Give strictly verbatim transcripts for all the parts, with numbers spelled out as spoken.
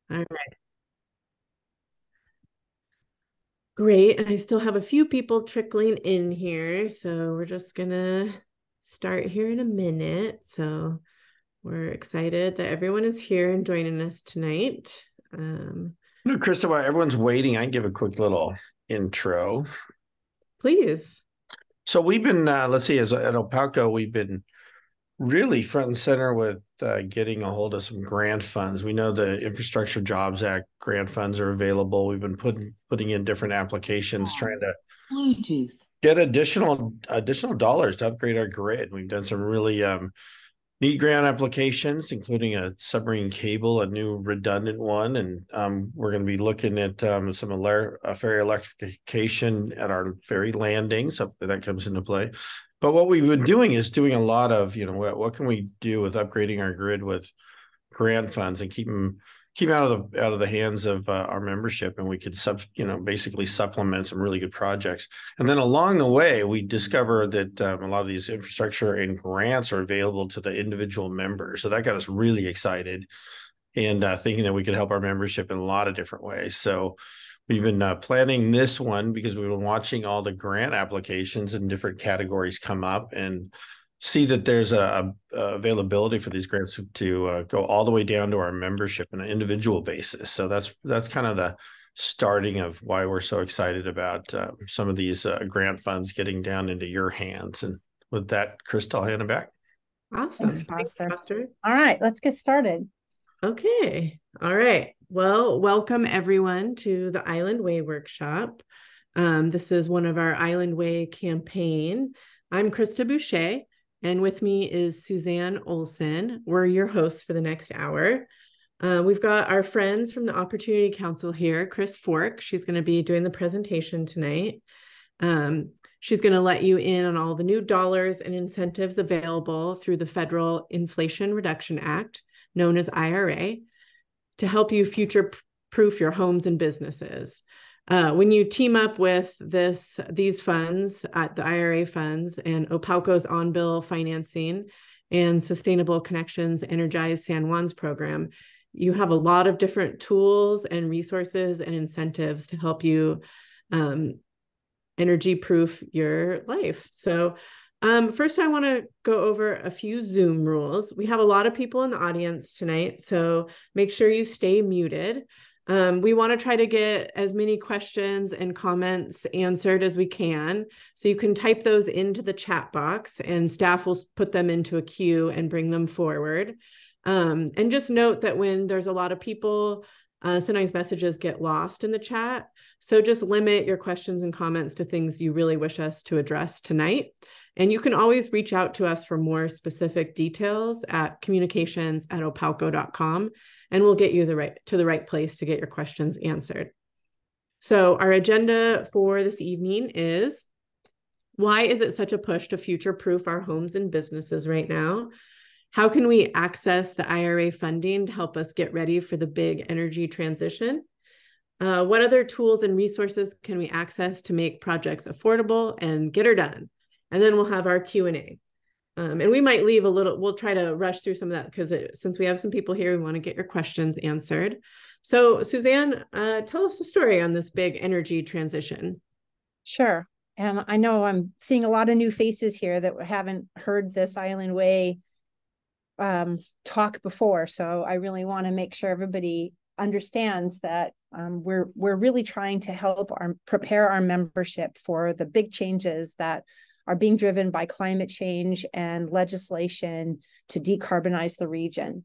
All right, great. And I still have a few people trickling in here, so we're just gonna start here in a minute. So we're excited that everyone is here and joining us tonight. Um, No, Krista, while everyone's waiting, I can give a quick little intro. please. So we've been, uh, let's see, as at Opalco, we've been really front and center with uh, getting a hold of some grant funds. We know the Infrastructure Jobs Act grant funds are available. We've been putting putting in different applications, trying to Bluetooth. get additional additional dollars to upgrade our grid. We've done some really um, neat grant applications, including a submarine cable, a new redundant one, and um, we're going to be looking at um, some ele- uh, ferry electrification at our ferry landings. So that comes into play. But what we've been doing is doing a lot of, you know, what, what can we do with upgrading our grid with grant funds and keep them keep out of the out of the hands of uh, our membership, and we could sub you know basically supplement some really good projects. And then along the way we discover that um, a lot of these infrastructure and grants are available to the individual members, so that got us really excited and uh, thinking that we could help our membership in a lot of different ways. So we've been uh, planning this one because we've been watching all the grant applications in different categories come up and see that there's a, a availability for these grants to, to uh, go all the way down to our membership on an individual basis. So that's that's kind of the starting of why we're so excited about uh, some of these uh, grant funds getting down into your hands. And with that, Crystal, I'll hand it back. Awesome. Thanks, Thanks, Foster. Foster. All right, let's get started. Okay. All right. Well, welcome everyone to the Island Way workshop. Um, this is one of our Island Way campaign. I'm Krista Boucher, and with me is Suzanne Olson. We're your hosts for the next hour. Uh, we've got our friends from the Opportunity Council here, Chris Fork. She's going to be doing the presentation tonight. Um, she's going to let you in on all the new dollars and incentives available through the Federal Inflation Reduction Act, known as I R A, to help you future-proof your homes and businesses. Uh, when you team up with this, these funds, uh, the I R A funds and Opalco's on-bill financing and Sustainable Connections Energize San Juan's program, you have a lot of different tools and resources and incentives to help you um, energy-proof your life. So um, first, I want to go over a few Zoom rules. We have a lot of people in the audience tonight, so make sure you stay muted. Um, we want to try to get as many questions and comments answered as we can. So you can type those into the chat box and staff will put them into a queue and bring them forward. Um, and just note that when there's a lot of people, uh, sometimes messages get lost in the chat. So just limit your questions and comments to things you really wish us to address tonight. And you can always reach out to us for more specific details at communications at opalco dot com, and we'll get you the right to the right place to get your questions answered. So our agenda for this evening is, why is it such a push to future-proof our homes and businesses right now? How can we access the I R A funding to help us get ready for the big energy transition? Uh, what other tools and resources can we access to make projects affordable and get her done? And then we'll have our Q and A. Um, and we might leave a little, we'll try to rush through some of that because since we have some people here, we want to get your questions answered. So Suzanne, uh, tell us the story on this big energy transition. Sure. And I know I'm seeing a lot of new faces here that haven't heard this Island Way um, talk before. So I really want to make sure everybody understands that um, we're we're really trying to help our prepare our membership for the big changes that are being driven by climate change and legislation to decarbonize the region.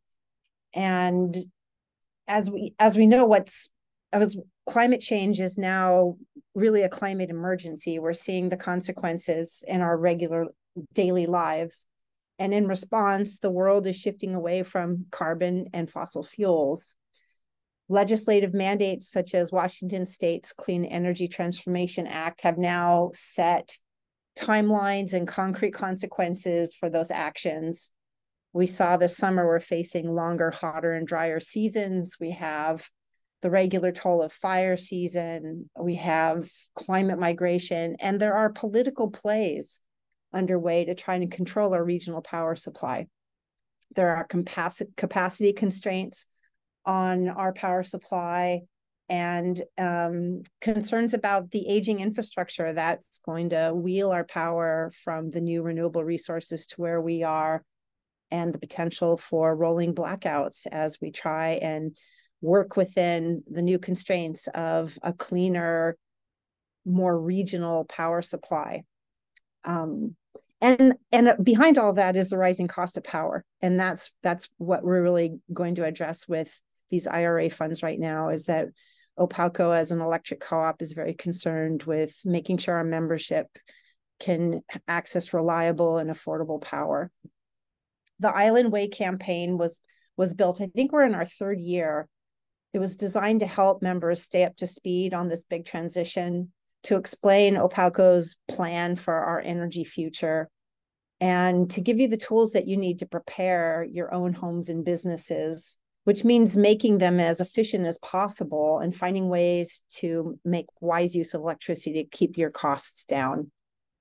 And as we as we know, what's as climate change is now really a climate emergency. We're seeing the consequences in our regular daily lives. And in response, the world is shifting away from carbon and fossil fuels. Legislative mandates such as Washington State's Clean Energy Transformation Act have now set timelines and concrete consequences for those actions. We saw this summer we're facing longer, hotter, and drier seasons. We have the regular toll of fire season. We have climate migration, and there are political plays underway to try and control our regional power supply. There are capacity constraints on our power supply, and um, concerns about the aging infrastructure that's going to wheel our power from the new renewable resources to where we are, and the potential for rolling blackouts as we try and work within the new constraints of a cleaner, more regional power supply. Um, and and behind all that is the rising cost of power. And that's that's what we're really going to address with these I R A funds right now, is that OPALCO as an electric co-op is very concerned with making sure our membership can access reliable and affordable power. The Island Way campaign was was built, I think we're in our third year. It was designed to help members stay up to speed on this big transition, to explain OPALCO's plan for our energy future, and to give you the tools that you need to prepare your own homes and businesses, which means making them as efficient as possible and finding ways to make wise use of electricity to keep your costs down.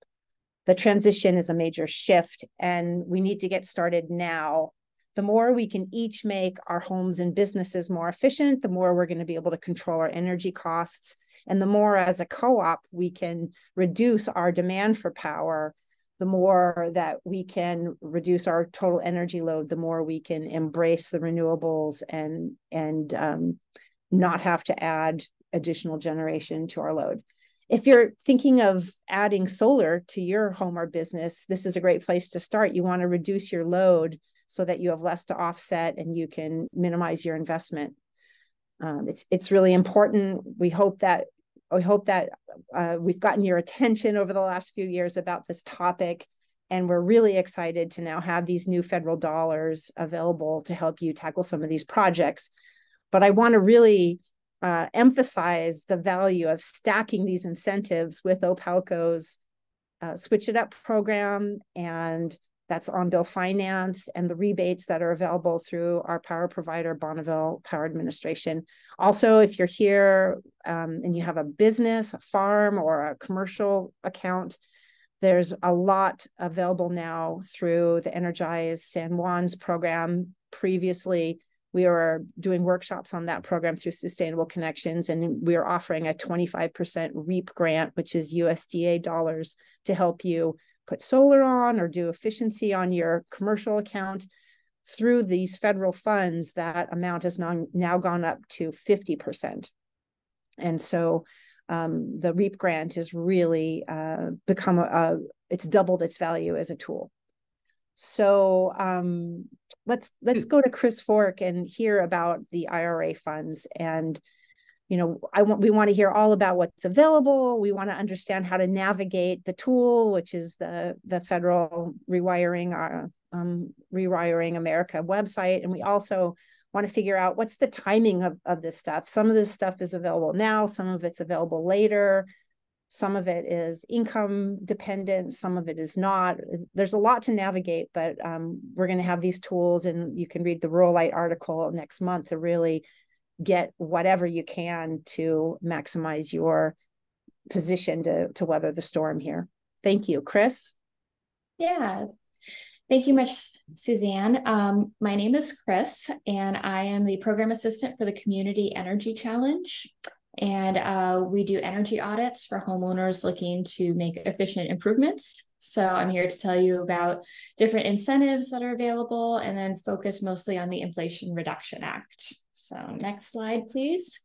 The transition is a major shift, and we need to get started now. The more we can each make our homes and businesses more efficient, the more we're going to be able to control our energy costs. And the more as a co-op we can reduce our demand for power, the more that we can reduce our total energy load, the more we can embrace the renewables and, and um, not have to add additional generation to our load. If you're thinking of adding solar to your home or business, this is a great place to start. You want to reduce your load so that you have less to offset and you can minimize your investment. Um, it's it's really important. We hope that we hope that uh, we've gotten your attention over the last few years about this topic, and we're really excited to now have these new federal dollars available to help you tackle some of these projects. But I want to really uh, emphasize the value of stacking these incentives with OPALCO's uh, Switch It Up program, and that's on-bill finance, and the rebates that are available through our power provider, Bonneville Power Administration. Also, if you're here um, and you have a business, a farm, or a commercial account, there's a lot available now through the Energize San Juan's program. Previously, we were doing workshops on that program through Sustainable Connections, and we are offering a twenty-five percent REAP grant, which is U S D A dollars, to help you put solar on or do efficiency on your commercial account. Through these federal funds, that amount has now, now gone up to fifty percent. And so um, the REAP grant has really uh, become, a, a, it's doubled its value as a tool. So um, let's let's go to Chris Fork and hear about the I R A funds. And you know, I want we want to hear all about what's available. We want to understand how to navigate the tool, which is the the federal rewiring our um, Rewiring America website, and we also want to figure out what's the timing of of this stuff. Some of this stuff is available now, some of it's available later, some of it is income dependent, some of it is not. There's a lot to navigate, but um, we're going to have these tools, and you can read the Rural Light article next month to really get whatever you can to maximize your position to, to weather the storm here. Thank you. Chris? Yeah, thank you much, Suzanne. Um, my name is Chris, and I am the program assistant for the Community Energy Challenge. And uh, we do energy audits for homeowners looking to make efficient improvements. So I'm here to tell you about different incentives that are available, and then focus mostly on the Inflation Reduction Act. So next slide, please.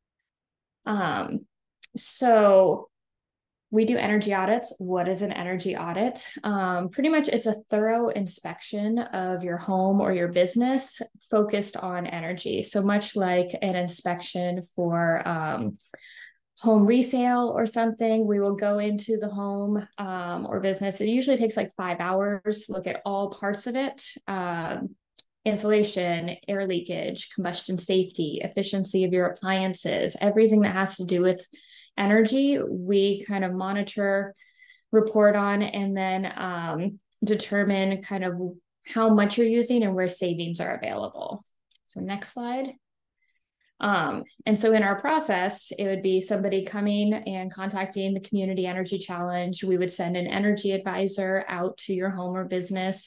Um, so we do energy audits. What is an energy audit? Um, pretty much it's a thorough inspection of your home or your business focused on energy. So much like an inspection for um, home resale or something, we will go into the home um, or business. It usually takes like five hours, look at all parts of it. Um, insulation, air leakage, combustion safety, efficiency of your appliances, everything that has to do with energy, we kind of monitor, report on, and then um, determine kind of how much you're using and where savings are available. So next slide. Um, and so in our process, it would be somebody coming and contacting the Community Energy Challenge. We would send an energy advisor out to your home or business,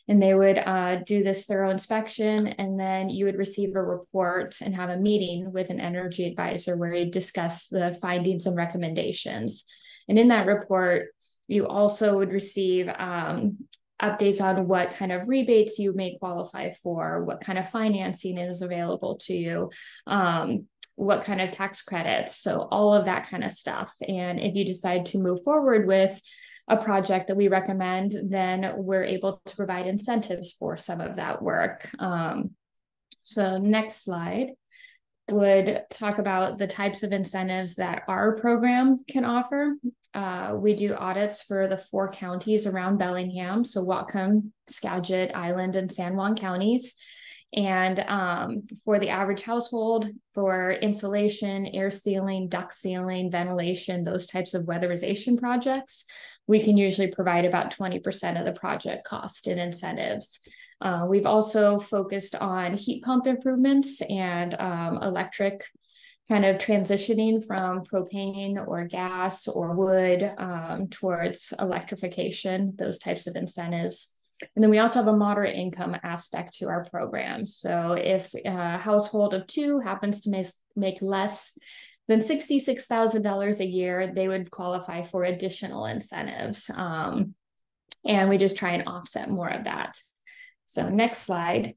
And they would uh, do this thorough inspection, and then you would receive a report and have a meeting with an energy advisor where you discuss the findings and recommendations. And in that report, you also would receive um, updates on what kind of rebates you may qualify for, what kind of financing is available to you, um, what kind of tax credits, so all of that kind of stuff. And if you decide to move forward with a project that we recommend, then we're able to provide incentives for some of that work. Um, so next slide would talk about the types of incentives that our program can offer. Uh, we do audits for the four counties around Bellingham, so Whatcom, Skagit, Island, and San Juan counties. And um, for the average household, for insulation, air sealing, duct sealing, ventilation, those types of weatherization projects, we can usually provide about twenty percent of the project cost in incentives. Uh, we've also focused on heat pump improvements and um, electric kind of transitioning from propane or gas or wood um, towards electrification, those types of incentives. And then we also have a moderate income aspect to our program. So if a household of two happens to make, make less than sixty-six thousand dollars a year, they would qualify for additional incentives. Um, and we just try and offset more of that. So next slide.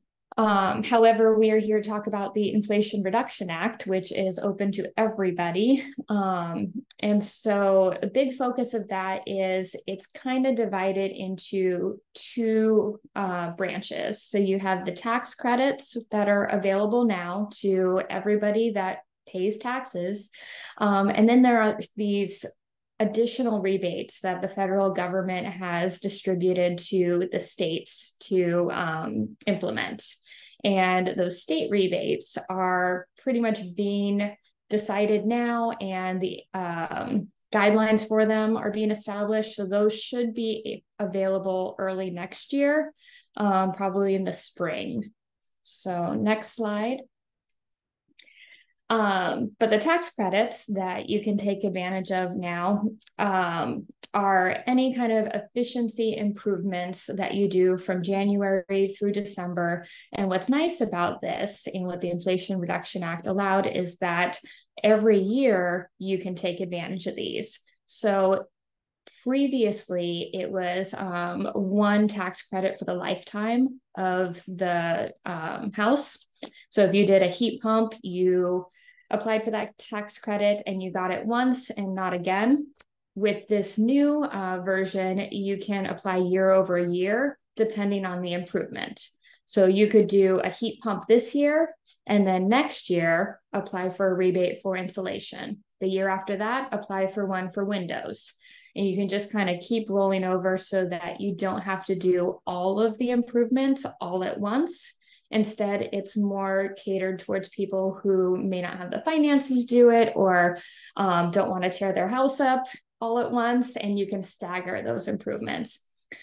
Um, however, we are here to talk about the Inflation Reduction Act, which is open to everybody. Um, and so a big focus of that is it's kind of divided into two uh, branches. So you have the tax credits that are available now to everybody that pays taxes. Um, and then there are these additional rebates that the federal government has distributed to the states to um, implement. And those state rebates are pretty much being decided now, and the um, guidelines for them are being established. So those should be available early next year, um, probably in the spring. So next slide. Um, but the tax credits that you can take advantage of now um, are any kind of efficiency improvements that you do from January through December. And what's nice about this and what the Inflation Reduction Act allowed is that every year you can take advantage of these. So previously it was um, one tax credit for the lifetime of the um, house. So if you did a heat pump, you applied for that tax credit and you got it once and not again. With this new uh, version, you can apply year over year, depending on the improvement. So you could do a heat pump this year, and then next year, apply for a rebate for insulation. The year after that, apply for one for windows. And you can just kind of keep rolling over so that you don't have to do all of the improvements all at once. Instead, it's more catered towards people who may not have the finances to do it, or um, don't want to tear their house up all at once, and you can stagger those improvements.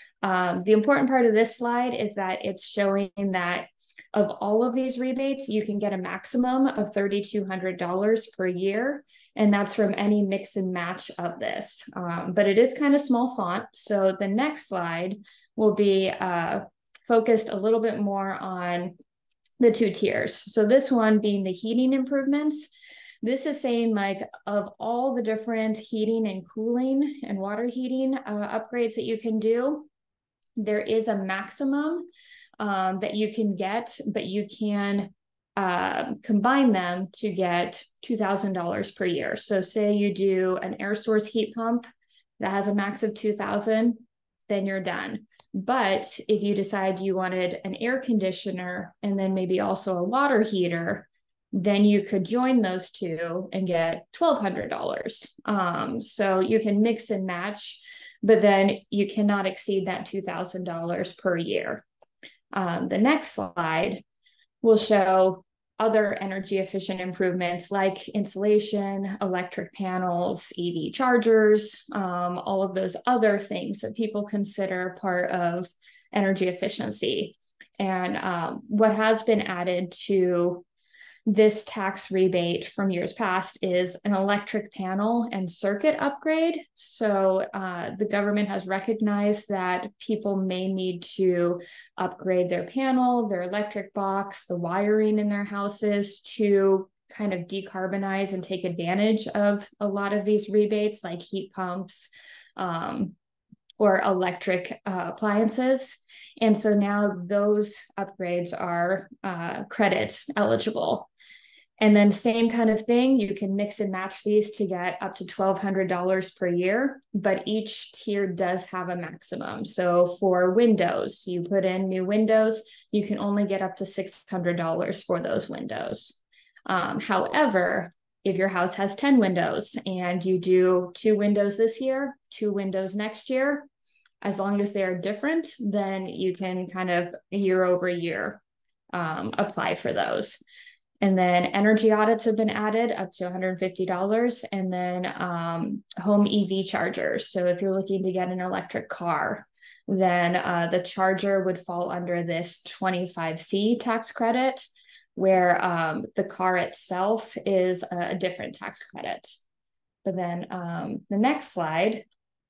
Um, the important part of this slide is that it's showing that of all of these rebates, you can get a maximum of three thousand two hundred dollars per year, and that's from any mix and match of this. Um, but it is kind of small font, so the next slide will be uh, focused a little bit more on the two tiers. So this one being the heating improvements. This is saying, like, of all the different heating and cooling and water heating uh, upgrades that you can do, there is a maximum um, that you can get, but you can uh, combine them to get two thousand dollars per year. So say you do an air source heat pump that has a max of two thousand, then you're done. But if you decide you wanted an air conditioner and then maybe also a water heater, then you could join those two and get twelve hundred dollars. Um, so you can mix and match, but then you cannot exceed that two thousand dollars per year. Um, the next slide will show other energy efficient improvements like insulation, electric panels, E V chargers, um, all of those other things that people consider part of energy efficiency. And um, what has been added to this tax rebate from years past is an electric panel and circuit upgrade. So uh, the government has recognized that people may need to upgrade their panel, their electric box, the wiring in their houses to kind of decarbonize and take advantage of a lot of these rebates like heat pumps, um, or electric uh, appliances. And so now those upgrades are uh, credit eligible. And then same kind of thing, you can mix and match these to get up to twelve hundred dollars per year, but each tier does have a maximum. So for windows, you put in new windows, you can only get up to six hundred dollars for those windows. Um, however, if your house has ten windows and you do two windows this year, two windows next year, as long as they're different, then you can kind of year over year um, apply for those. And then energy audits have been added up to one hundred fifty dollars, and then um, home E V chargers. So if you're looking to get an electric car, then uh, the charger would fall under this twenty-five C tax credit, where um, the car itself is a, a different tax credit. But then um, the next slide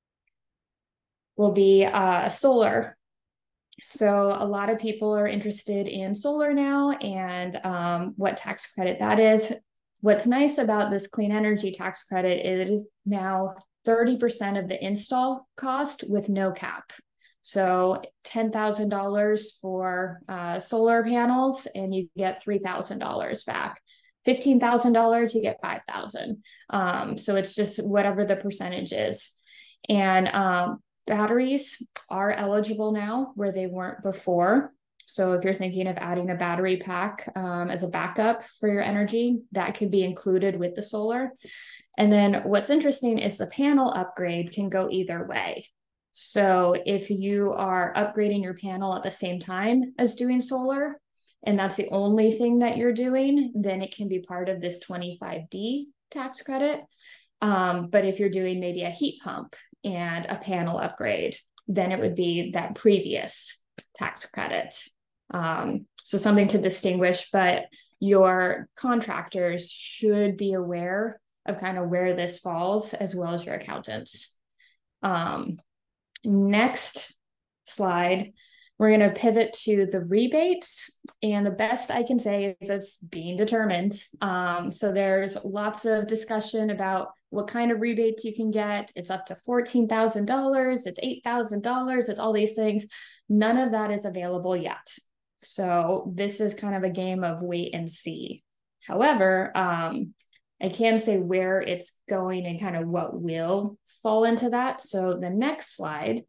will be uh, solar. So a lot of people are interested in solar now and um, what tax credit that is. What's nice about this clean energy tax credit is it is now thirty percent of the install cost with no cap. So ten thousand dollars for uh, solar panels and you get three thousand dollars back. fifteen thousand dollars, you get five thousand dollars. Um, so it's just whatever the percentage is. And um, batteries are eligible now where they weren't before. So if you're thinking of adding a battery pack um, as a backup for your energy, that could be included with the solar. And then what's interesting is the panel upgrade can go either way. So if you are upgrading your panel at the same time as doing solar, and that's the only thing that you're doing, then it can be part of this twenty-five D tax credit. Um, but if you're doing maybe a heat pump and a panel upgrade, then it would be that previous tax credit. Um, so something to distinguish, but your contractors should be aware of kind of where this falls, as well as your accountants. Um, next slide, we're going to pivot to the rebates, and the best I can say is it's being determined. Um, so there's lots of discussion about what kind of rebates you can get. It's up to fourteen thousand dollars, it's eight thousand dollars, it's all these things. None of that is available yet. So this is kind of a game of wait and see. However, um, I can say where it's going and kind of what will fall into that. So the next slide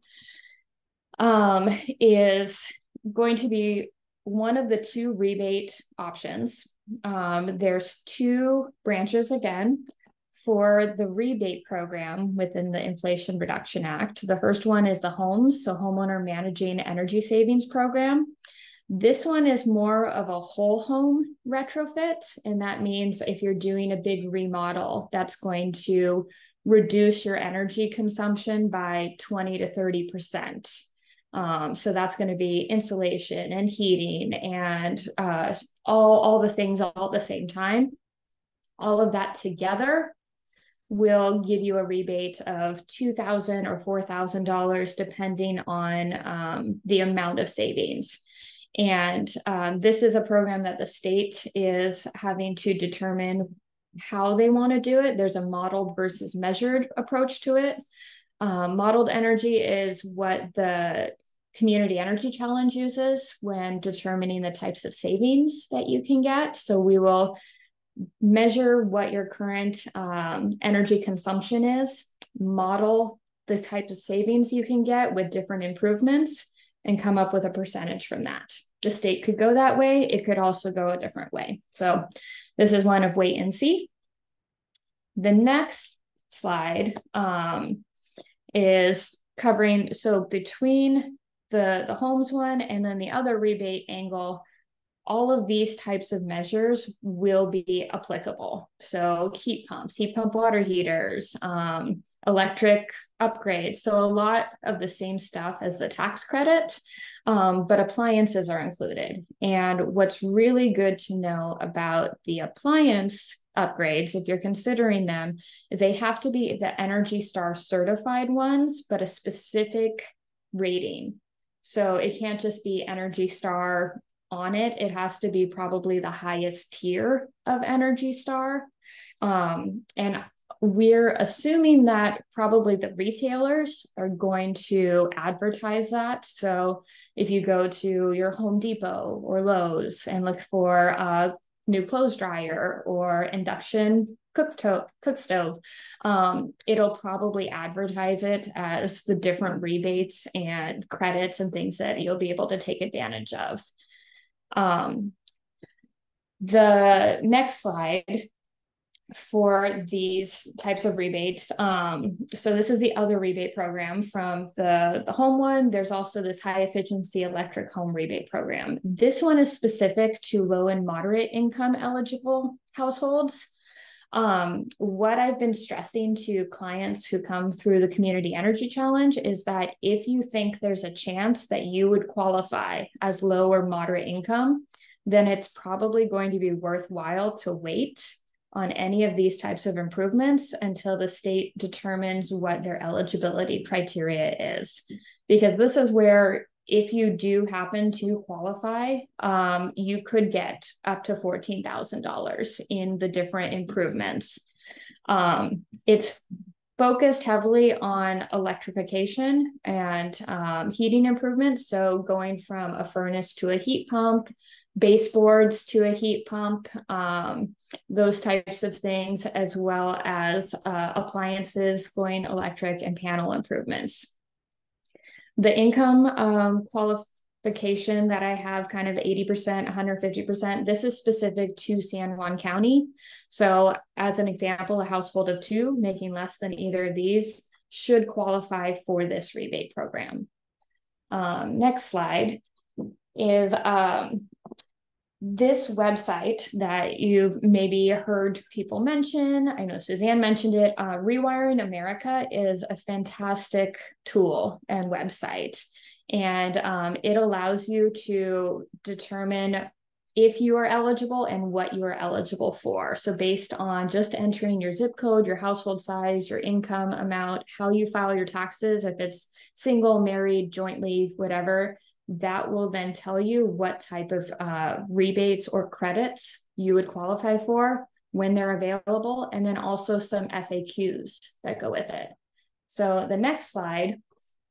um, is going to be one of the two rebate options. Um, there's two branches again for the rebate program within the Inflation Reduction Act. The first one is the HOMES, so Homeowner Managing Energy Savings Program. This one is more of a whole home retrofit, and that means if you're doing a big remodel, that's going to reduce your energy consumption by twenty to thirty percent. Um, so that's going to be insulation and heating and uh, all, all the things all at the same time. All of that together will give you a rebate of two thousand dollars or four thousand dollars depending on um, the amount of savings. And um, this is a program that the state is having to determine how they want to do it. There's a modeled versus measured approach to it. Um, modeled energy is what the Community Energy Challenge uses when determining the types of savings that you can get. So we will measure what your current um, energy consumption is, model the type of savings you can get with different improvements, and come up with a percentage from that. The state could go that way. It could also go a different way. So this is one of wait and see. The next slide um, is covering, so between the, the homes one and then the other rebate angle, all of these types of measures will be applicable. So heat pumps, heat pump water heaters, um, electric upgrades. So a lot of the same stuff as the tax credit, um, but appliances are included. And what's really good to know about the appliance upgrades, if you're considering them, is they have to be the Energy Star certified ones, but a specific rating. So it can't just be Energy Star on it. It has to be probably the highest tier of Energy Star. Um, and we're assuming that probably the retailers are going to advertise that. So if you go to your Home Depot or Lowe's and look for a new clothes dryer or induction cook, to- cook stove, um, it'll probably advertise it as the different rebates and credits and things that you'll be able to take advantage of. Um, the next slide for these types of rebates. Um, so this is the other rebate program from the, the home one. There's also this high efficiency electric home rebate program. This one is specific to low and moderate income eligible households. Um, what I've been stressing to clients who come through the Community Energy Challenge is that if you think there's a chance that you would qualify as low or moderate income, then it's probably going to be worthwhile to wait on any of these types of improvements until the state determines what their eligibility criteria is. Because this is where, if you do happen to qualify, um, you could get up to fourteen thousand dollars in the different improvements. Um, it's focused heavily on electrification and um, heating improvements. So going from a furnace to a heat pump, baseboards to a heat pump, um, those types of things, as well as uh, appliances going electric and panel improvements. The income um, qualification that I have, kind of eighty percent, one hundred fifty percent, this is specific to San Juan County. So as an example, a household of two making less than either of these should qualify for this rebate program. Um, next slide is um, this website that you've maybe heard people mention. I know Suzanne mentioned it. Uh, Rewiring America is a fantastic tool and website. And um, it allows you to determine if you are eligible and what you are eligible for. So based on just entering your zip code, your household size, your income amount, how you file your taxes, if it's single, married, jointly, whatever, that will then tell you what type of uh, rebates or credits you would qualify for when they're available, and then also some F A Qs that go with it. So the next slide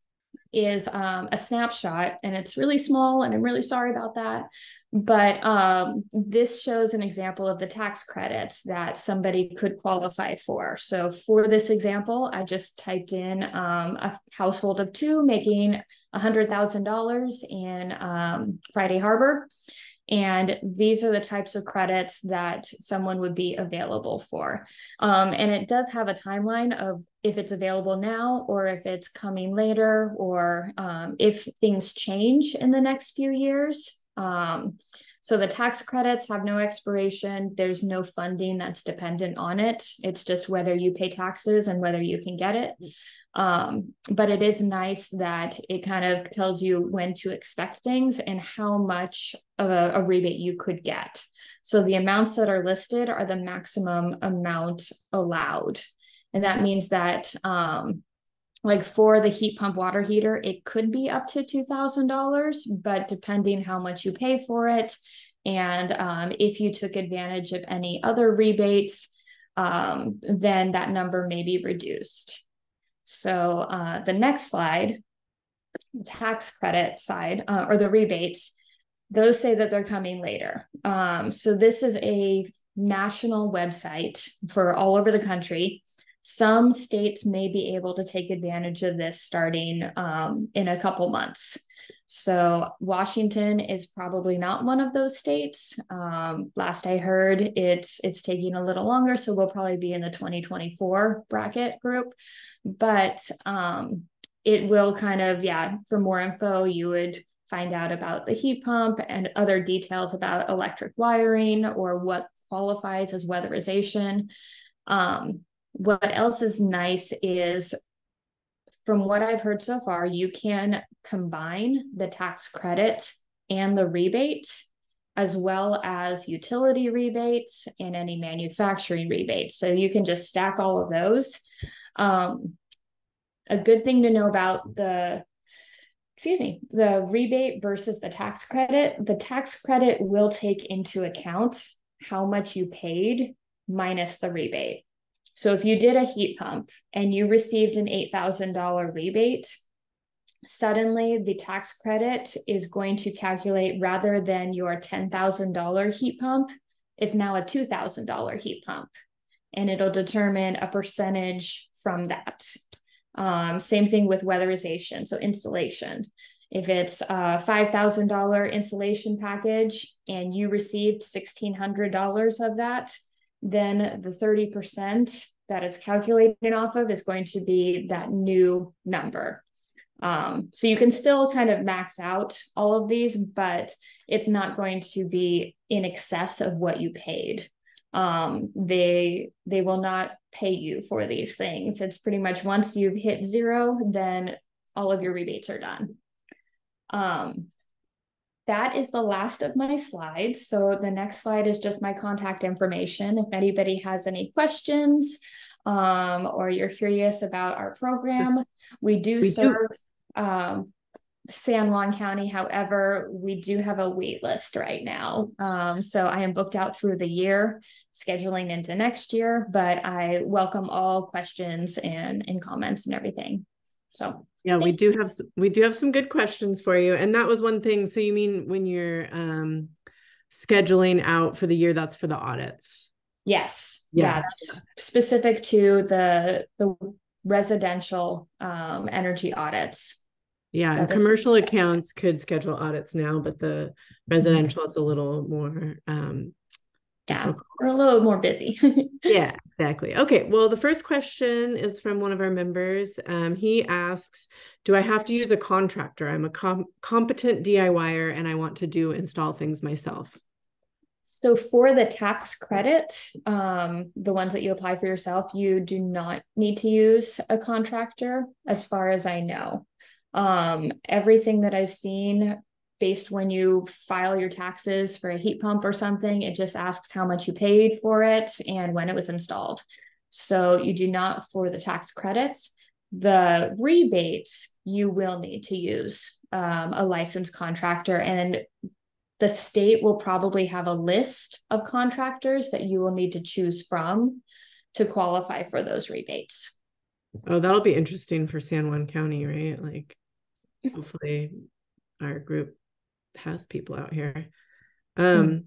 is um, a snapshot, and it's really small, and I'm really sorry about that. But um, this shows an example of the tax credits that somebody could qualify for. So for this example, I just typed in um, a household of two making one hundred thousand dollars in um, Friday Harbor. And these are the types of credits that someone would be available for. Um, and it does have a timeline of if it's available now or if it's coming later, or um, if things change in the next few years. Um, so the tax credits have no expiration. There's no funding that's dependent on it. It's just whether you pay taxes and whether you can get it. Um, but it is nice that it kind of tells you when to expect things and how much of a, a rebate you could get. So the amounts that are listed are the maximum amount allowed. And that means that um, like for the heat pump water heater, it could be up to two thousand dollars, but depending how much you pay for it, and um, if you took advantage of any other rebates, um, then that number may be reduced. So uh, the next slide, the tax credit side, uh, or the rebates, those say that they're coming later. Um, so this is a national website for all over the country. Some states may be able to take advantage of this starting um, in a couple months. So Washington is probably not one of those states. Um, last I heard, it's it's taking a little longer, so we'll probably be in the twenty twenty-four bracket group. But um, it will kind of, yeah, for more info, you would find out about the heat pump and other details about electric wiring or what qualifies as weatherization. Um, what else is nice is, from what I've heard so far, you can combine the tax credit and the rebate, as well as utility rebates and any manufacturing rebates. So you can just stack all of those. Um, a good thing to know about the, excuse me, the rebate versus the tax credit, the tax credit will take into account how much you paid minus the rebate. So if you did a heat pump and you received an eight thousand dollars rebate, suddenly the tax credit is going to calculate, rather than your ten thousand dollars heat pump, it's now a two thousand dollars heat pump, and it'll determine a percentage from that. Um, same thing with weatherization, so insulation. If it's a five thousand dollars insulation package and you received sixteen hundred dollars of that, then the thirty percent that it's calculated off of is going to be that new number. Um, so you can still kind of max out all of these, but it's not going to be in excess of what you paid. Um, they, they will not pay you for these things. It's pretty much once you've hit zero, then all of your rebates are done. Um, That is the last of my slides. So the next slide is just my contact information. If anybody has any questions, um, or you're curious about our program, we do we serve do. Um, San Juan County. However, we do have a wait list right now. Um, so I am booked out through the year, scheduling into next year, but I welcome all questions and, and comments and everything. So yeah, we do have some, we do have some good questions for you. And that was one thing. So you mean when you're um, scheduling out for the year, that's for the audits? Yes. Yeah. yeah that's specific to the, the residential um, energy audits. Yeah. And commercial accounts could schedule audits now, but the residential, it's a little more um, yeah, we're a little more busy. Yeah, exactly. Okay, well, the first question is from one of our members. Um, he asks, do I have to use a contractor? I'm a com competent DIYer and I want to do install things myself. So for the tax credit, um, the ones that you apply for yourself, you do not need to use a contractor, as far as I know. Um, everything that I've seen, based when you file your taxes for a heat pump or something, it just asks how much you paid for it and when it was installed. So you do not for the tax credits. The rebates, you will need to use um, a licensed contractor, and the state will probably have a list of contractors that you will need to choose from to qualify for those rebates. Oh, that'll be interesting for San Juan County, right? Like, hopefully our group has people out here. Um, mm.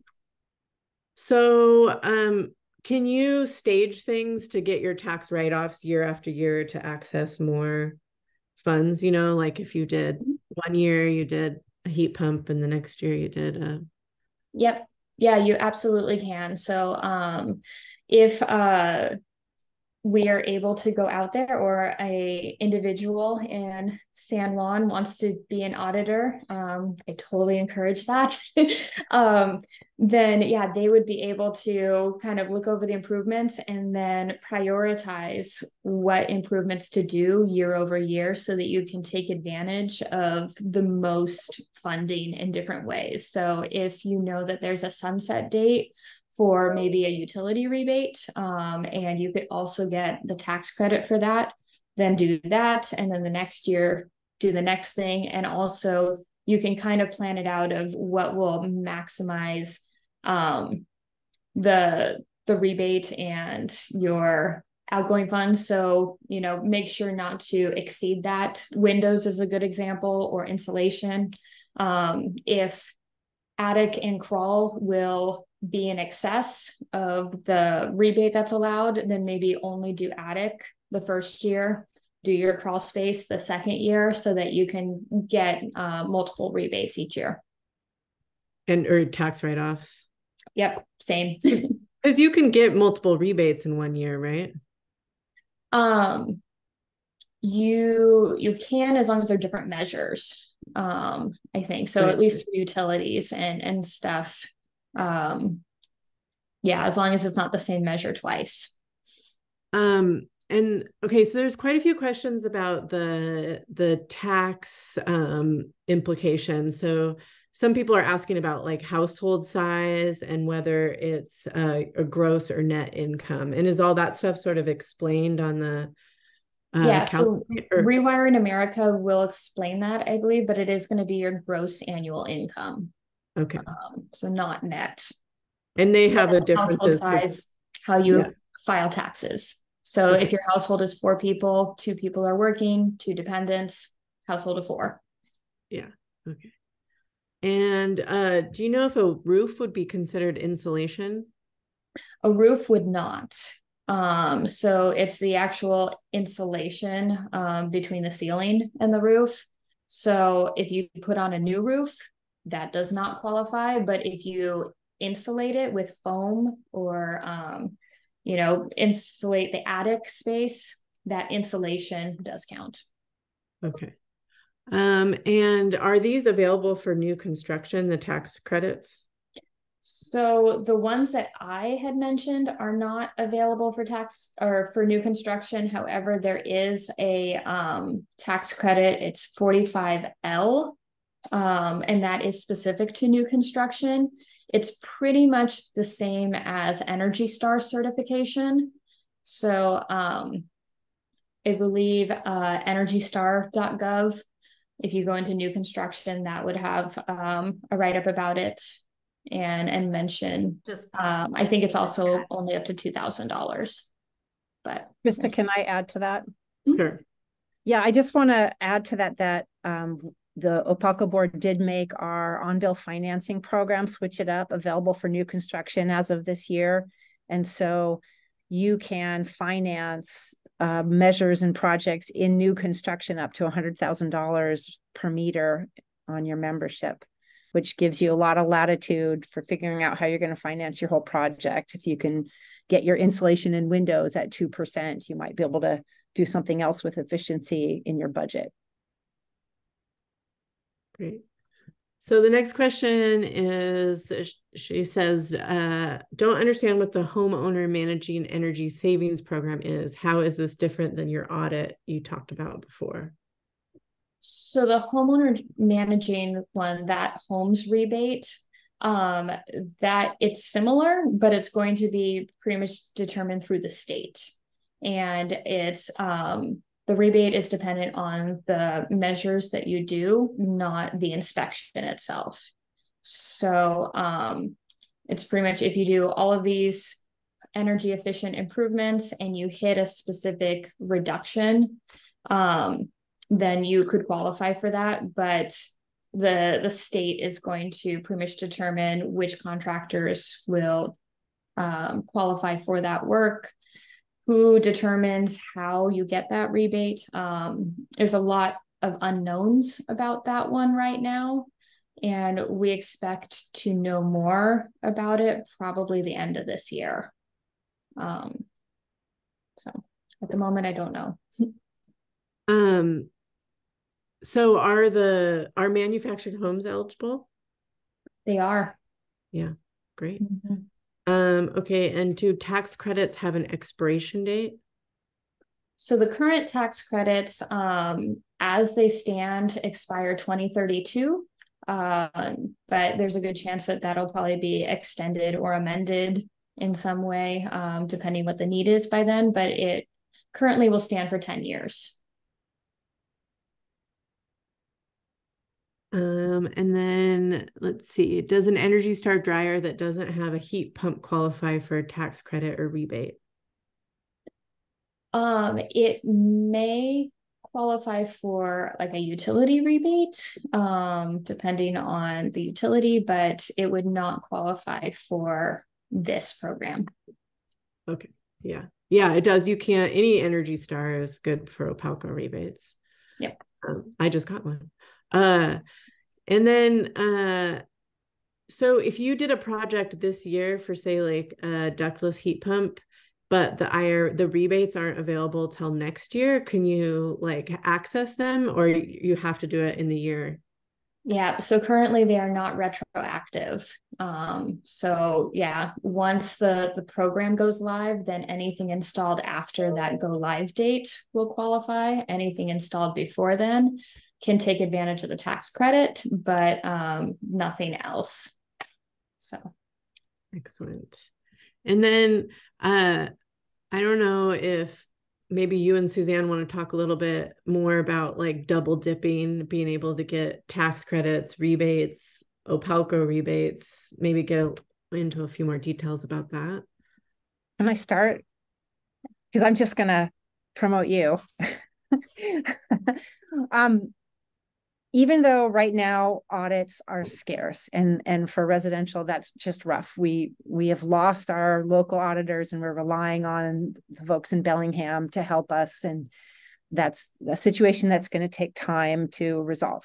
So um, can you stage things to get your tax write-offs year after year to access more funds? You know, like if you did one year, you did a heat pump, and the next year you did a... Yep. Yeah, you absolutely can. So um, if uh, we are able to go out there, or a individual in San Juan wants to be an auditor, um, I totally encourage that. um, then yeah, they would be able to kind of look over the improvements and then prioritize what improvements to do year over year, so that you can take advantage of the most funding in different ways. So if you know that there's a sunset date for maybe a utility rebate, um, and you could also get the tax credit for that, then do that. And then the next year, do the next thing. And also you can kind of plan it out of what will maximize um, the, the rebate and your outgoing funds. So, you know, make sure not to exceed that. Windows is a good example, or insulation. Um, if attic and crawl will be in excess of the rebate that's allowed, then maybe only do attic the first year, do your crawl space the second year, so that you can get uh, multiple rebates each year. And or tax write-offs. Yep, same. Because you can get multiple rebates in one year, right? Um, you you can, as long as they're different measures. Um, I think so. Right. At least for utilities and and stuff. Um, yeah, as long as it's not the same measure twice. Um, and okay, so there's quite a few questions about the the tax um, implications. So some people are asking about like household size and whether it's uh, a gross or net income. And is all that stuff sort of explained on the uh, Yeah, so calculator? Rewiring America will explain that, I believe, but it is going to be your gross annual income. Okay. Um, so not net. And they have a Household difference size, how you yeah. file taxes. So Okay. if your household is four people, two people are working, two dependents, household of four. Yeah. Okay. And uh, do you know if a roof would be considered insulation? A roof would not. Um, so it's the actual insulation um, between the ceiling and the roof. So if you put on a new roof, that does not qualify. But if you insulate it with foam or, um, you know, insulate the attic space, that insulation does count. Okay. Um, and are these available for new construction, the tax credits? So the ones that I had mentioned are not available for tax or for new construction. However, there is a um, tax credit. It's forty-five L, um, and that is specific to new construction. It's pretty much the same as Energy Star certification. So um, I believe uh, energy star dot gov, if you go into new construction, that would have um, a write-up about it. And and mention just um I think it's also only up to two thousand dollars. But Krista, can I add to that? Sure. Yeah, I just want to add to that that um the OPALCO board did make our on-bill financing program switch it up, available for new construction as of this year. And so you can finance uh, measures and projects in new construction up to one hundred thousand dollars per meter on your membership, which gives you a lot of latitude for figuring out how you're going to finance your whole project. If you can get your insulation and windows at two percent, you might be able to do something else with efficiency in your budget. Great. So the next question is, she says, uh, don't understand what the homeowner managing energy savings program is. How is this different than your audit you talked about before? So the homeowner managing one, that homes rebate, um, that it's similar, but it's going to be pretty much determined through the state. And it's um, the rebate is dependent on the measures that you do, not the inspection itself. So um, it's pretty much if you do all of these energy efficient improvements and you hit a specific reduction, um, then you could qualify for that. But the the state is going to pretty much determine which contractors will um, qualify for that work, who determines how you get that rebate. Um, there's a lot of unknowns about that one right now, and we expect to know more about it probably the end of this year. Um, so at the moment, I don't know. Um, so are the, are manufactured homes eligible? They are. Yeah, great. Mm-hmm. Um, okay, and do tax credits have an expiration date? So the current tax credits, um, as they stand, expire twenty thirty-two. Um, but there's a good chance that that'll probably be extended or amended in some way, um, depending what the need is by then. But it currently will stand for ten years. Um, and then let's see, does an Energy Star dryer that doesn't have a heat pump qualify for a tax credit or rebate? Um, it may qualify for like a utility rebate, um, depending on the utility, but it would not qualify for this program. Okay. Yeah. Yeah, it does. You can't, any Energy Star is good for OPALCO rebates. Yep. Um, I just got one. Uh, and then, uh, so if you did a project this year for say like a ductless heat pump, but the I R, the rebates aren't available till next year, can you like access them, or you have to do it in the year? Yeah, so currently they are not retroactive. Um, so yeah, once the, the program goes live, then anything installed after that go live date will qualify. Anything installed before then can take advantage of the tax credit, but um, nothing else. So Excellent. And then uh, I don't know if maybe you and Suzanne want to talk a little bit more about like double dipping, being able to get tax credits, rebates, OPALCO rebates, maybe get into a few more details about that. Can I start? Because I'm just going to promote you. um, even though right now audits are scarce, and and for residential that's just rough. We we have lost our local auditors and we're relying on the folks in Bellingham to help us, and that's a situation that's going to take time to resolve.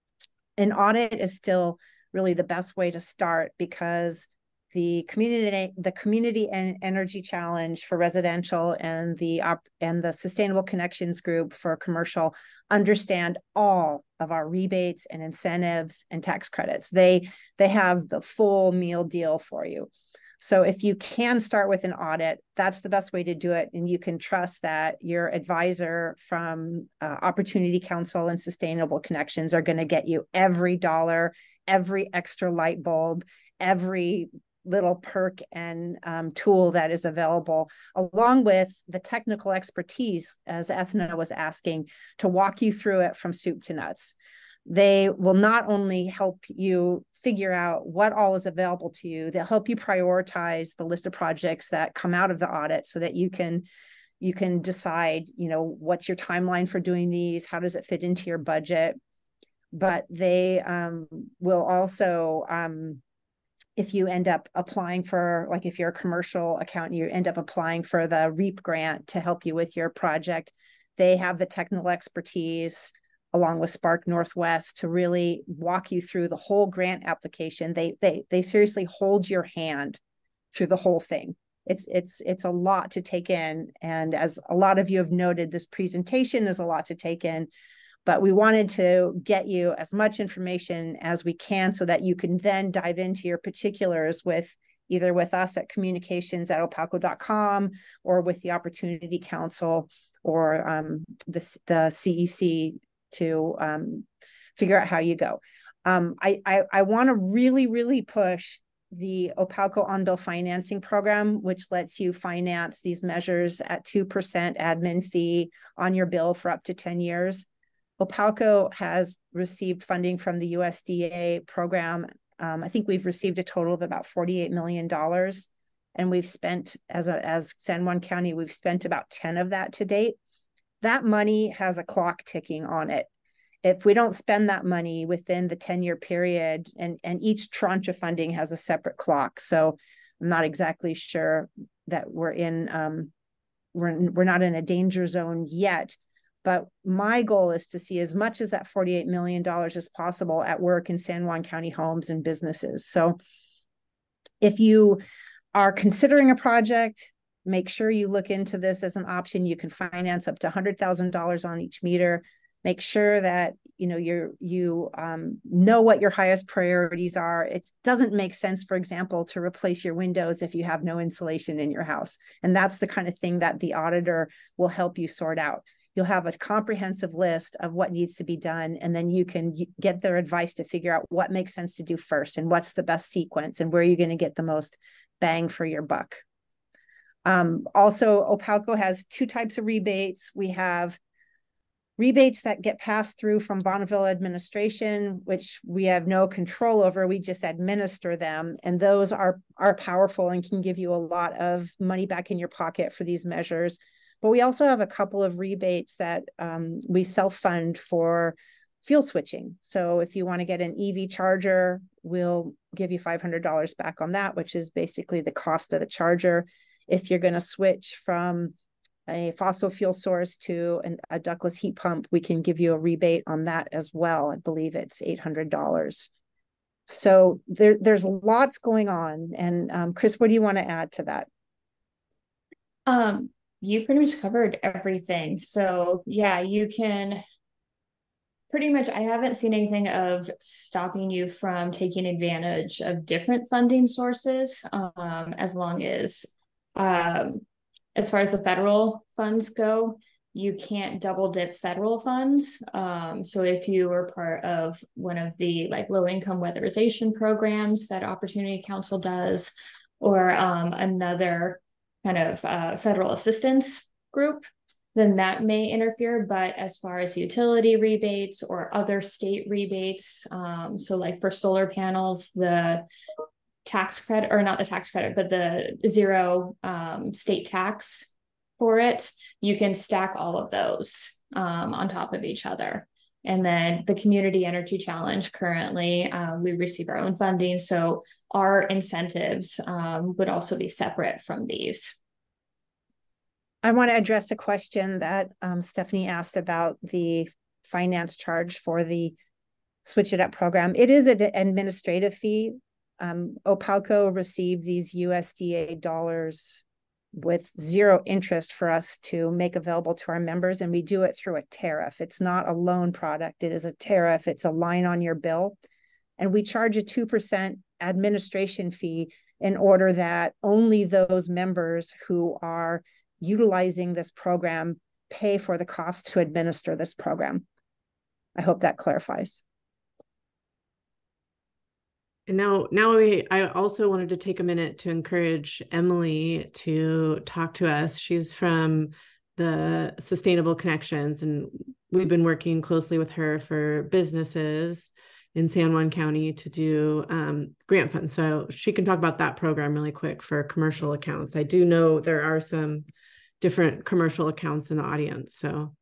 An audit is still really the best way to start, because the community the community and energy challenge for residential and the op, and the sustainable connections group for commercial understand all of our rebates and incentives and tax credits. They they have the full meal deal for you. So if you can start with an audit, that's the best way to do it. And you can trust that your advisor from uh, Opportunity Council and Sustainable Connections are going to get you every dollar, every extra light bulb, every little perk and um, tool that is available, along with the technical expertise, as Ethna was asking, to walk you through it from soup to nuts. They will not only help you figure out what all is available to you, they'll help you prioritize the list of projects that come out of the audit so that you can you can decide, you know, what's your timeline for doing these, how does it fit into your budget. But they um, will also, um, if you end up applying for, like if you're a commercial accountant, you end up applying for the REAP grant to help you with your project, they have the technical expertise along with Spark Northwest to really walk you through the whole grant application. They they they seriously hold your hand through the whole thing. It's it's it's a lot to take in, and as a lot of you have noted, this presentation is a lot to take in. But we wanted to get you as much information as we can so that you can then dive into your particulars with either with us at communications at opalco dot com or with the Opportunity Council or um, the, the C E C to um, figure out how you go. Um, I, I, I want to really, really push the OPALCO on-bill financing program, which lets you finance these measures at two percent admin fee on your bill for up to ten years. OPALCO has received funding from the U S D A program. Um, I think we've received a total of about forty-eight million dollars, and we've spent, as, a, as San Juan County, we've spent about ten of that to date. That money has a clock ticking on it. If we don't spend that money within the ten-year period, and, and each tranche of funding has a separate clock, so I'm not exactly sure that we're in, um, we're, in, we're not in a danger zone yet, but my goal is to see as much as that forty-eight million dollars as possible at work in San Juan County homes and businesses. So if you are considering a project, make sure you look into this as an option. You can finance up to one hundred thousand dollars on each meter. Make sure that you know you're you um, know what your highest priorities are. It doesn't make sense, for example, to replace your windows if you have no insulation in your house. And that's the kind of thing that the auditor will help you sort out. You'll have a comprehensive list of what needs to be done, and then you can get their advice to figure out what makes sense to do first and what's the best sequence and where you're going to get the most bang for your buck. Um, also, OPALCO has two types of rebates. We have rebates that get passed through from Bonneville administration, which we have no control over. We just administer them. And those are, are powerful and can give you a lot of money back in your pocket for these measures. But we also have a couple of rebates that um, we self-fund for fuel switching. So if you want to get an E V charger, we'll give you five hundred dollars back on that, which is basically the cost of the charger. If you're going to switch from a fossil fuel source to an, a ductless heat pump, we can give you a rebate on that as well. I believe it's eight hundred dollars. So there, there's lots going on. And um, Chris, what do you want to add to that? Um, you pretty much covered everything. So yeah, you can pretty much, I haven't seen anything of stopping you from taking advantage of different funding sources, um, as long as, um, as far as the federal funds go, you can't double dip federal funds. Um, so if you were part of one of the like low income weatherization programs that Opportunity Council does, or um, another kind of uh, federal assistance group, then that may interfere. But as far as utility rebates or other state rebates, um, so like for solar panels, the tax credit, or not the tax credit, but the zero um, state tax for it, you can stack all of those um, on top of each other. And then the Community Energy Challenge, currently um, we receive our own funding, so our incentives um, would also be separate from these. I want to address a question that um, Stephanie asked about the finance charge for the Switch It Up program. It is an administrative fee. Um, Opalco received these U S D A dollars with zero interest for us to make available to our members, and we do it through a tariff. It's not a loan product, it is a tariff. It's a line on your bill, and we charge a two percent administration fee in order that only those members who are utilizing this program pay for the cost to administer this program. I hope that clarifies. And now, now we, I also wanted to take a minute to encourage Emily to talk to us. She's from the Sustainable Connections, and we've been working closely with her for businesses in San Juan County to do um, grant funds. So she can talk about that program really quick for commercial accounts. I do know there are some different commercial accounts in the audience, so.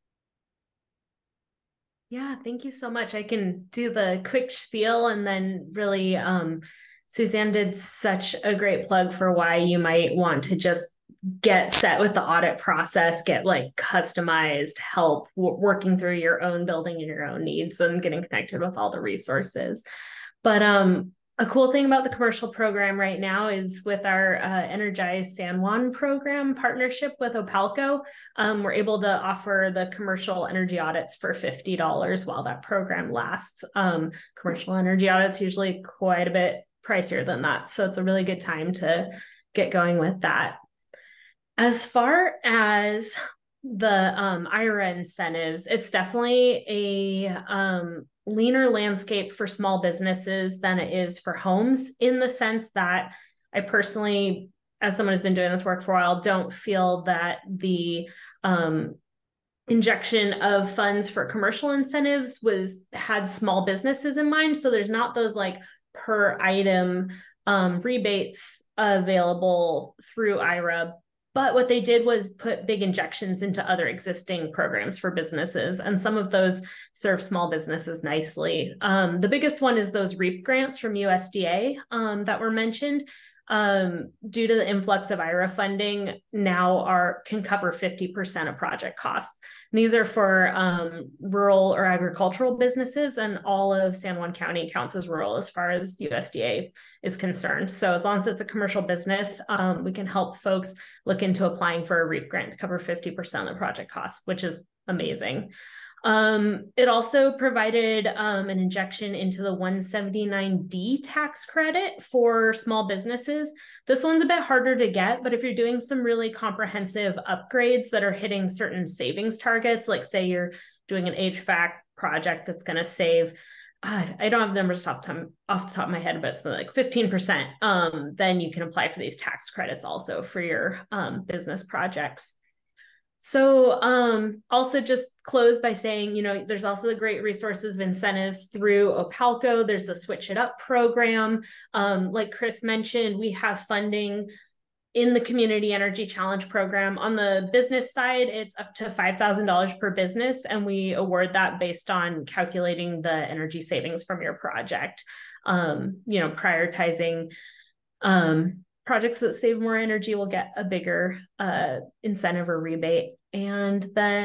Yeah, thank you so much. I can do the quick spiel, and then really um, Suzanne did such a great plug for why you might want to just get set with the audit process, get like customized help working through your own building and your own needs and getting connected with all the resources. But um, a cool thing about the commercial program right now is with our uh, Energize San Juan program partnership with Opalco, um, we're able to offer the commercial energy audits for fifty dollars while that program lasts. Um, commercial energy audits usually quite a bit pricier than that, so it's a really good time to get going with that. As far as the um, I R A incentives, it's definitely a um, leaner landscape for small businesses than it is for homes, in the sense that I personally, as someone who's been doing this work for a while, don't feel that the um, injection of funds for commercial incentives was had small businesses in mind. So there's not those like per item um, rebates available through I R A. But what they did was put big injections into other existing programs for businesses, and some of those serve small businesses nicely. Um, the biggest one is those REAP grants from U S D A um, that were mentioned. Um, due to the influx of I R A funding, now are can cover fifty percent of project costs. And these are for um, rural or agricultural businesses, and all of San Juan County counts as rural as far as U S D A is concerned. So as long as it's a commercial business, um, we can help folks look into applying for a REAP grant to cover fifty percent of the project costs, which is amazing. Um, it also provided um, an injection into the one seventy-nine D tax credit for small businesses. This one's a bit harder to get, but if you're doing some really comprehensive upgrades that are hitting certain savings targets, like say you're doing an H V A C project that's going to save, uh, I don't have numbers off, time, off the top of my head, but it's like fifteen percent, um, then you can apply for these tax credits also for your um, business projects. So um, also just close by saying, you know, there's also the great resources of incentives through Opalco. There's the Switch It Up program. Um, like Chris mentioned, we have funding in the Community Energy Challenge program. On the business side, it's up to five thousand dollars per business, and we award that based on calculating the energy savings from your project. Um, you know, prioritizing um, projects that save more energy will get a bigger uh, incentive or rebate. And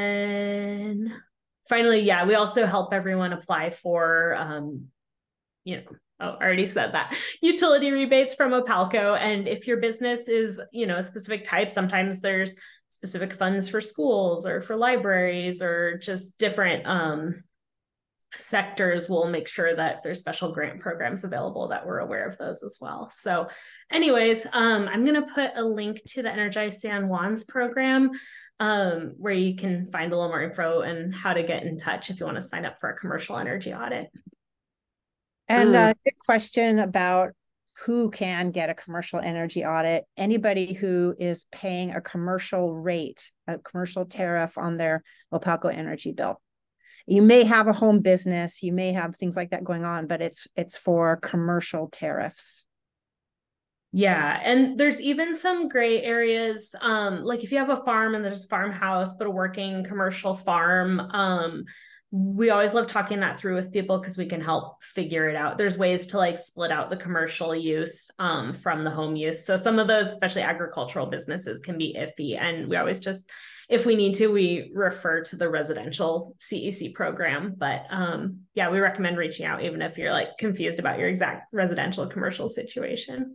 then finally, yeah, we also help everyone apply for, um, you know, oh, I already said that, utility rebates from Opalco. And if your business is, you know, a specific type, sometimes there's specific funds for schools or for libraries or just different um, sectors, we'll make sure that if there's special grant programs available that we're aware of those as well. So anyways, um, I'm going to put a link to the Energize San Juan's program um, where you can find a little more info and how to get in touch if you want to sign up for a commercial energy audit. And Uh, a good question about who can get a commercial energy audit. Anybody who is paying a commercial rate, a commercial tariff on their Opalco energy bill. You may have a home business, you may have things like that going on, but it's it's for commercial tariffs. Yeah, and there's even some gray areas, um, like if you have a farm and there's a farmhouse, but a working commercial farm, um, we always love talking that through with people because we can help figure it out. There's ways to like split out the commercial use um, from the home use. So some of those, especially agricultural businesses, can be iffy. And we always just, if we need to, we refer to the residential C E C program. But um, yeah, we recommend reaching out even if you're like confused about your exact residential commercial situation.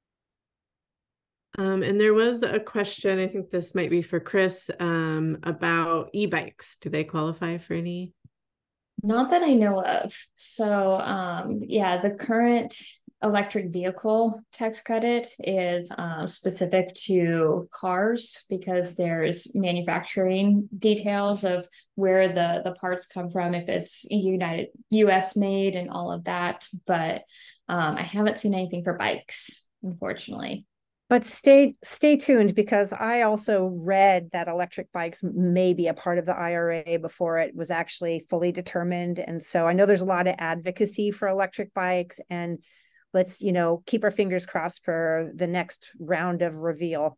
Um, and there was a question, I think this might be for Chris, um, about e-bikes. Do they qualify for any? Not that I know of. So um, yeah, the current electric vehicle tax credit is uh, specific to cars because there's manufacturing details of where the, the parts come from, if it's United U S made and all of that. But um, I haven't seen anything for bikes, unfortunately. But stay stay tuned, because I also read that electric bikes may be a part of the I R A before it was actually fully determined. And so I know there's a lot of advocacy for electric bikes, and let's, you know, keep our fingers crossed for the next round of reveal.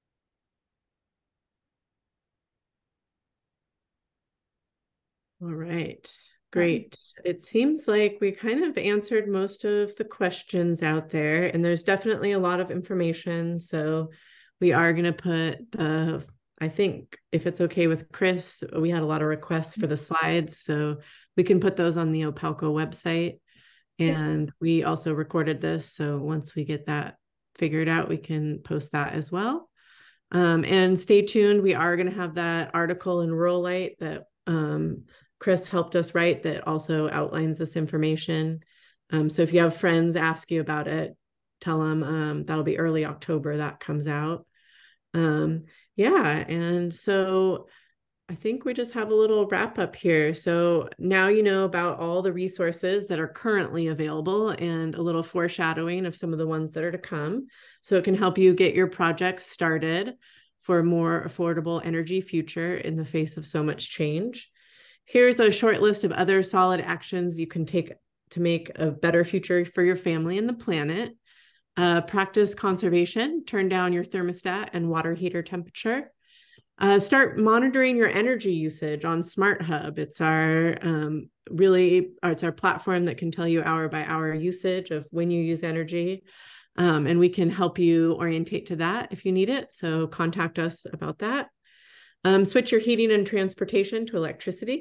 All right. Great. It seems like we kind of answered most of the questions out there, and there's definitely a lot of information. So we are going to put the, I think if it's okay with Chris, we had a lot of requests for the slides, so we can put those on the Opalco website. And we also recorded this, so once we get that figured out, we can post that as well. Um, and stay tuned. We are going to have that article in Rural Light that um, Chris helped us write that also outlines this information. Um, so if you have friends ask you about it, tell them um, that'll be early October that comes out. Um, yeah, and so I think we just have a little wrap up here. So now you know about all the resources that are currently available and a little foreshadowing of some of the ones that are to come. So it can help you get your projects started for a more affordable energy future in the face of so much change. Here's a short list of other solid actions you can take to make a better future for your family and the planet. Uh, practice conservation, turn down your thermostat and water heater temperature. Uh, start monitoring your energy usage on Smart Hub. It's our um, really, it's our platform that can tell you hour by hour usage of when you use energy. Um, and we can help you orientate to that if you need it. So contact us about that. Um, switch your heating and transportation to electricity.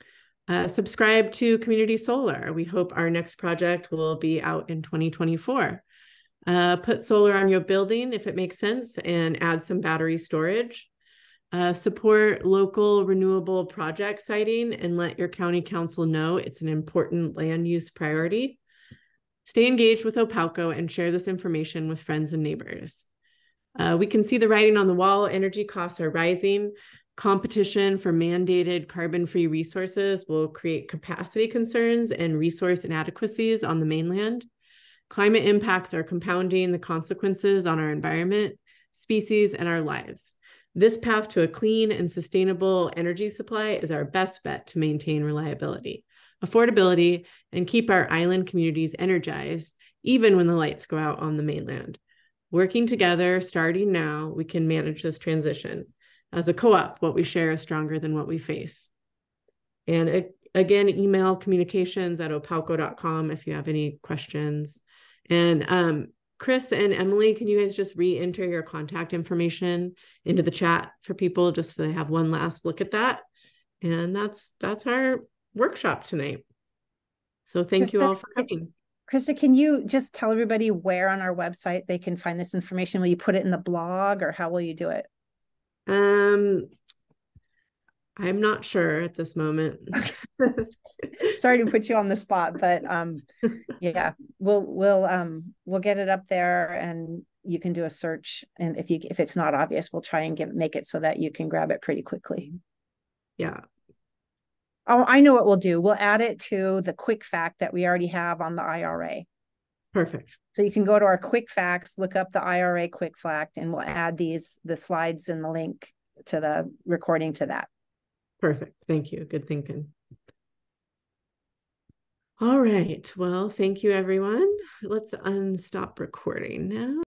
Uh, subscribe to Community Solar. We hope our next project will be out in twenty twenty-four. Uh, put solar on your building if it makes sense and add some battery storage. Uh, support local renewable project siting and let your county council know it's an important land use priority. Stay engaged with Opalco and share this information with friends and neighbors. Uh, we can see the writing on the wall. Energy costs are rising. Competition for mandated carbon-free resources will create capacity concerns and resource inadequacies on the mainland. Climate impacts are compounding the consequences on our environment, species, and our lives. This path to a clean and sustainable energy supply is our best bet to maintain reliability, affordability, and keep our island communities energized, even when the lights go out on the mainland. Working together, starting now, we can manage this transition. As a co-op, what we share is stronger than what we face. And it, again, email communications at opalco dot com if you have any questions. And um, Chris and Emily, can you guys just re-enter your contact information into the chat for people just so they have one last look at that? And that's that's our workshop tonight. So thank Krista, you all for coming. Krista, can you just tell everybody where on our website they can find this information? Will you put it in the blog, or how will you do it? Um, I'm not sure at this moment. Sorry to put you on the spot, but um, yeah, we'll we'll um we'll get it up there, and you can do a search. And if you if it's not obvious, we'll try and get make it so that you can grab it pretty quickly. Yeah. Oh, I know what we'll do. We'll add it to the quick fact that we already have on the I R A. Perfect. So you can go to our quick facts, look up the I R A quick fact, and we'll add these the slides and the link to the recording to that. Perfect. Thank you. Good thinking. All right. Well, thank you, everyone. Let's unstop recording now.